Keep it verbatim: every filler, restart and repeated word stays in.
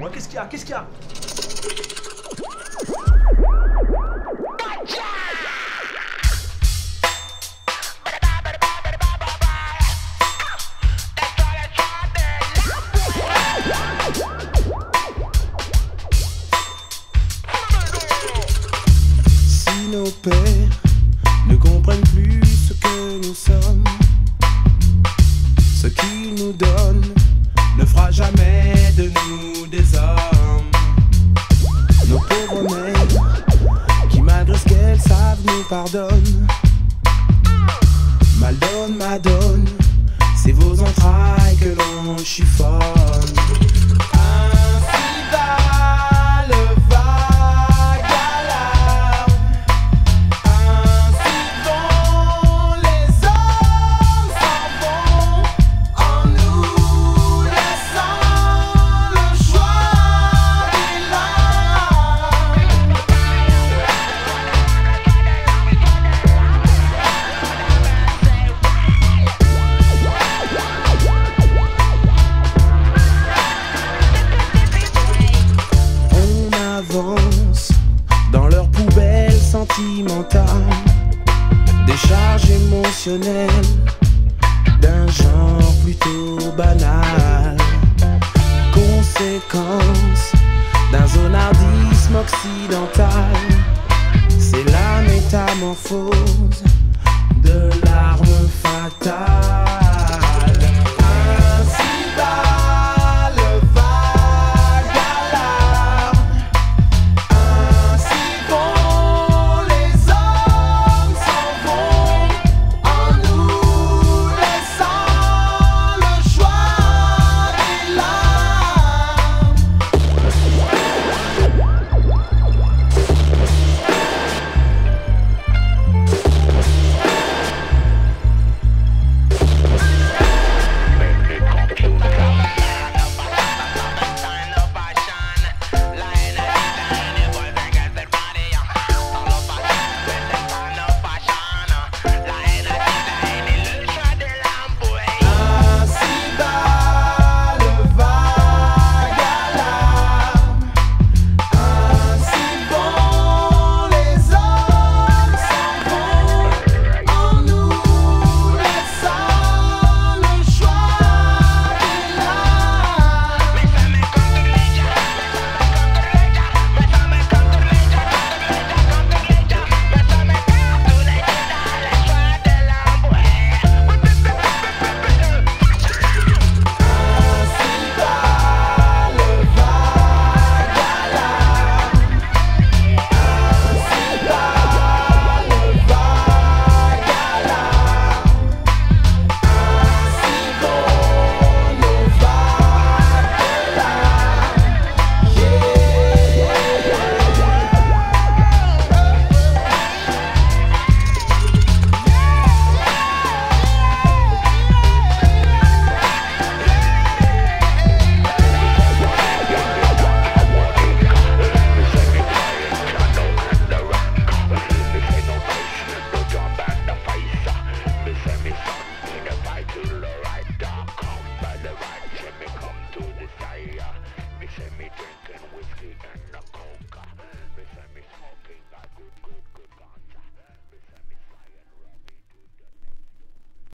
Ouais, qu'est-ce qu'il y a? Qu'est-ce qu'il y a? Si nos pères ne comprennent plus ce que nous sommes, ce qu'ils nous donnent ne fera jamais de nous des hommes. Nos pauvres mères, qui malgré ce qu'elles savent nous pardonnent. Mal donne, madone, c'est vos entrailles que l'on chiffonne. Ainsi va le vague alarme, ainsi vont les hommes s'en vont, en nous laissant le choix des larmes. On avance dans leur poubelle sentimentale, des charges émotionnelles d'un genre plutôt banal. Conséquence d'un zonardisme occidental, c'est la métamorphose de l'arme fatale.